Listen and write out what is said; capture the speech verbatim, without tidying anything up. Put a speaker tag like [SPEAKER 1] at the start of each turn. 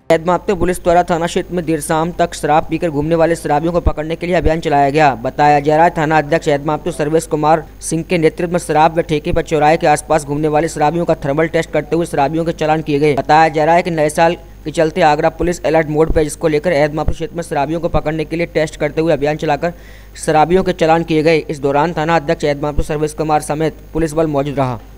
[SPEAKER 1] एदमातू police द्वारा थाना क्षेत्र में देर शाम तक शराब पीकर घूमने वाले शराबियों को पकड़ने के लिए अभियान चलाया गया। बताया जा रहा है थाना अध्यक्ष एदमातू सर्वेश कुमार सिंह के नेतृत्व में शराब व ठेके पर चौराहे के आसपास घूमने वाले शराबियों का थर्मल टेस्ट करते हुए शराबियों के चालान किए गए। बताया जा रहा है कि नए साल के चलते आगरा पुलिस अलर्ट मोड पर, जिसको लेकर एदमातू क्षेत्र में शराबियों को पकड़ने के लिए टेस्ट करते हुए अभियान चलाकर शराबियों के चालान किए गए। इस दौरान थाना अध्यक्ष एदमातू सर्वेश कुमार समेत पुलिस बल मौजूद रहा।